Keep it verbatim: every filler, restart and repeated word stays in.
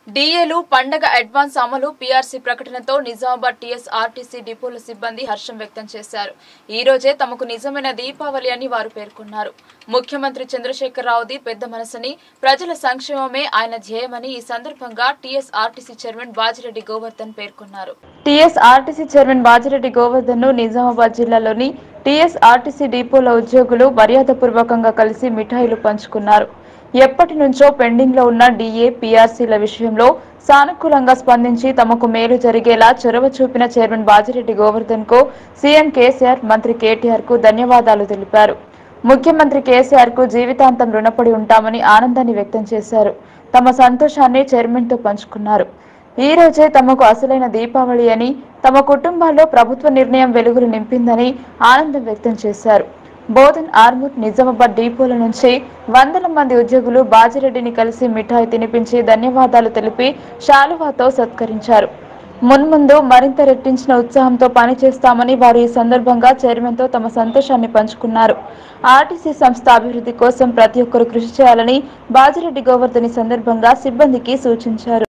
డిఏలు పండగ అడ్వాన్స్ అమలు పీఆర్సీ ప్రకటనతో నిజామాబాద్ టీఎస్ ఆర్టీసీ డిపోల సిబ్బంది హర్షం వ్యక్తం చేశారు. ఈ రోజే తమకు నిజమైన దీపావళి అని వారు పేర్కొన్నారు. ముఖ్యమంత్రి చంద్రశేఖరరావుది పెద్ద మనసుని, ప్రజల సంక్షేమమే ఆయన ధ్యేయమని ఈ సందర్భంగా TS RTC chairman Bajireddy Govardhan పేర్కొన్నారు. TS RTC chairman Bajireddy Govardhan ను నిజామాబాద్ జిల్లాలోని టీఎస్ ఆర్టీసీ డిపోల ఉద్యోగులు మర్యాదపూర్వకంగా కలిసి మిఠాయిలు పంచుకున్నారు. ఎప్పటి నుంచో పెండింగ్ లో ఉన్న డిఏ పీఆర్సీల విషయంలో సానుకూలంగా స్పందించి తమకు మేలు జరిగేలా చొరవ చూపిన చైర్మన్ బాజిరెడ్డి గోవర్ధన్ కు సీఎం కేసీఆర్, మంత్రి కేటీఆర్ కు ధన్యవాదాలు తెలిపారు. ముఖ్యమంత్రి కేసీఆర్ కు జీవితాంతం రుణపడి ఉంటామని ఆనందాన్ని వ్యక్తం చేశారు. తమ సంతోషాన్ని చైర్మన్ తో పంచుకున్నారు. ఈ రోజే తమకు అసలైన దీపావళి అని, తమ కుటుంబాల్లో ప్రభుత్వ నిర్ణయం వెలుగులు నింపిందని ఆనందం వ్యక్తం చేశారు. బోధన్, ఆర్మూర్, నిజామాబాద్ డిపోల నుంచి వందల మంది ఉద్యోగులు బాజిరెడ్డిని కలిసి మిఠాయి తినిపించి ధన్యవాదాలు తెలిపి శాలువాతో సత్కరించారు. మున్ముందు మరింత రెట్టించిన ఉత్సాహంతో పనిచేస్తామని వారు ఈ సందర్భంగా చైర్మన్ తో తమ సంతోషాన్ని పంచుకున్నారు. ఆర్టీసీ సంస్థ అభివృద్ధి కోసం ప్రతి ఒక్కరూ కృషి చేయాలని బాజిరెడ్డి గోవర్ధన్ ఈ సందర్భంగా సిబ్బందికి సూచించారు.